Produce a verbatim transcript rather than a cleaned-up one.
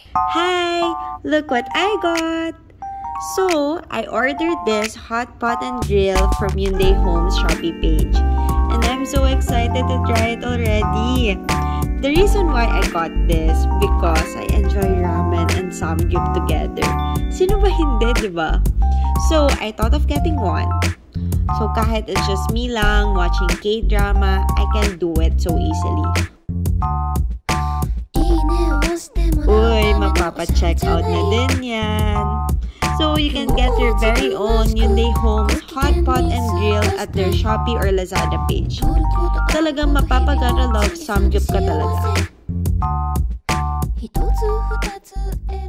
Hi! Look what I got! So, I ordered this Hotpot and Grill from Hyundai Home's Shopee page. And I'm so excited to try it already. The reason why I got this, because I enjoy ramen and samgyup together. Sino ba hindi, diba? So, I thought of getting one. So, kahit it's just me lang watching K-drama, I can do it so easily. Uy, mapapa-check out na din yan. So, you can get your very own Hyundai Home's Hotpot and Grill at their Shopee or Lazada page. Talagang mapapagana love samgyup ka talaga.